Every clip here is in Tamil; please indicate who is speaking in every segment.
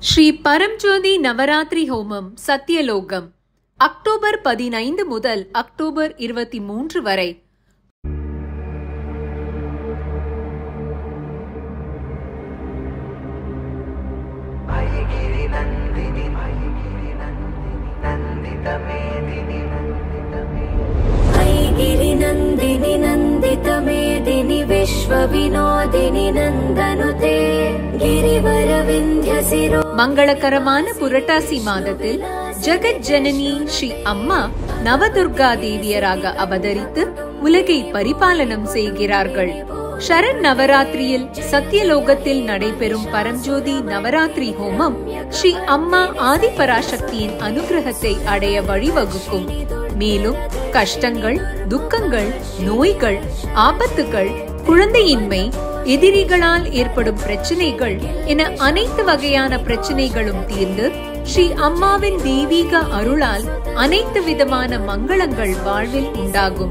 Speaker 1: ஸ்ரீ பரம்ஜோதி நவராத்திரி ஹோமம் சத்யலோகம் அக்டோபர் 15 முதல் அக்டோபர் 23 வரை.
Speaker 2: नंदितमेदिनि विश्वविनोदिनि नंदनुते गिरिवरविंध्यसिरो.
Speaker 1: மங்களகரமான புரட்டாசி மாதத்தில் ஜெகத் ஜனனி ஸ்ரீ அம்மா நவதுர்கா தேவியராக அவதரித்து உலகை பரிபாலனம் செய்கிறார்கள். ஷரண் நவராத்திரியில் சத்யலோகத்தில் நடைபெறும் பரம்ஜோதி நவராத்திரி ஹோமம் ஸ்ரீ அம்மா ஆதிபராசக்தியின் அனுகிரகத்தை அடைய வழிவகுக்கும். மேலும் கஷ்டங்கள், துக்கங்கள், நோய்கள், ஆபத்துகள், குழந்தையின்மை, எதிரிகளால் ஏற்படும் பிரச்சனைகள் என அனைத்து வகையான பிரச்சனைகளும் தீர்ந்து ஸ்ரீ அம்மாவின் தெய்வீக அருளால் அனைத்து விதமான மங்களங்கள் வாழ்வில் உண்டாகும்.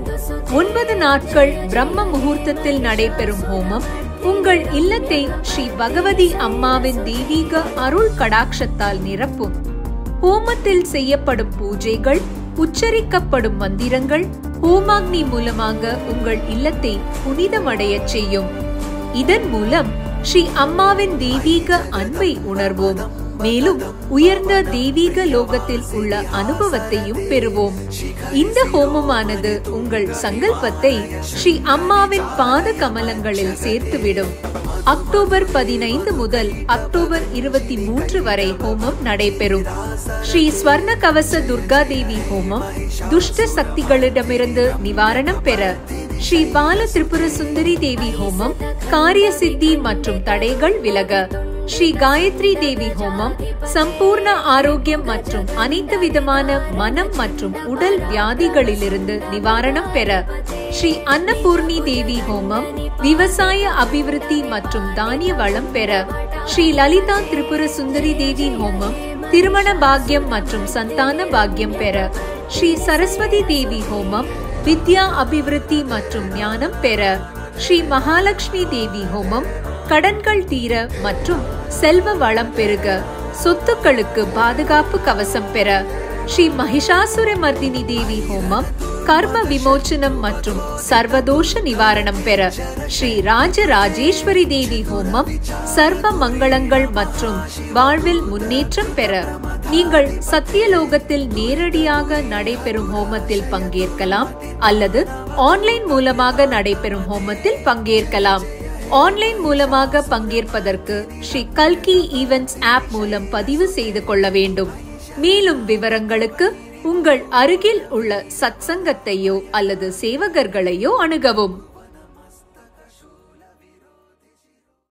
Speaker 1: 9 நாட்கள் பிரம்ம முகூர்த்தத்தில் நடைபெறும் ஹோமம் உங்கள் இல்லத்தை ஸ்ரீ பகவதி அம்மாவின் தெய்வீக அருள் கடாட்சத்தால் நிரப்பும். ஹோமத்தில் செய்யப்படும் பூஜைகள், உச்சரிக்கப்படும் மந்திரங்கள் ஹோமாக்னி மூலமாக உங்கள் இல்லத்தை புனிதமடைய செய்யும். இதன் மூலம் ஸ்ரீ அம்மாவின் தெய்வீக அன்பை உணர்வோம். மேலும் உயர்ந்த தெய்வீக லோகத்தில் உள்ள அனுபவத்தையும் பெறுவோம். இந்த ஹோமமானது உங்கள் சங்கல்பத்தை ஸ்ரீ அம்மாவின் பாத கமலங்களில் சேர்த்துவிடும். அக்டோபர் 15 முதல் அக்டோபர் 23 வரை ஹோமம் நடைபெறும். ஸ்ரீ ஸ்வர்ண கவச துர்கா தேவி ஹோமம் துஷ்ட சக்திகளிடமிருந்து நிவாரணம் பெற. ஸ்ரீ பால திரிபுர சுந்தரி தேவி ஹோமம் காரிய சித்தி மற்றும் தடைகள் விலக. ஸ்ரீ காயத்ரி தேவி ஹோமம் சம்பூர்ண ஆரோக்கியம் மற்றும் அனைத்து விதமான மனம் மற்றும் உடல் வியாதிகளிலிருந்து நிவாரணம் பெற. ஸ்ரீ அன்னபூர்ணி தேவி ஹோமம் விவசாய அபிவிருத்தி மற்றும் தானிய வளம் பெற. ஸ்ரீ லலிதா திரிபுர சுந்தரி தேவி ஹோமம் திருமண பாக்கியம் மற்றும் சந்தான பாக்கியம் பெற. ஸ்ரீ சரஸ்வதி தேவி ஹோமம் வித்யா அபிவிருத்தி மற்றும் ஞானம் பெற. ஸ்ரீ மகாலட்சுமி தேவி ஹோமம் கடன்கள் தீர மற்றும் செல்வ வளம் பெருக, சொத்துக்களுக்கு பாதுகாப்பு கவசம் பெற. ஸ்ரீ மகிஷாசுர மர்தினி தேவி ஹோமம் கர்ம விமோச்சனம் மற்றும் சர்வதோஷ நிவாரணம் பெற. ஸ்ரீ ராஜராஜேஸ்வரி தேவி ஹோமம் சர்வ மங்களங்கள் மற்றும் வாழ்வில் முன்னேற்றம் பெற. நீங்கள் சத்தியலோகத்தில் நேரடியாக நடைபெறும் ஹோமத்தில் பங்கேற்கலாம் அல்லது ஆன்லைன் மூலமாக நடைபெறும் ஹோமத்தில் பங்கேற்கலாம். ஆன்லைன் மூலமாக பங்கேற்பதற்கு ஸ்ரீ கல்கி ஈவென்ட்ஸ் ஆப் மூலம் பதிவு செய்து கொள்ள வேண்டும். மேலும் விவரங்களுக்கு உங்கள் அருகில் உள்ள சத்சங்கத்தையோ அல்லது சேவகர்களையோ அணுகவும்.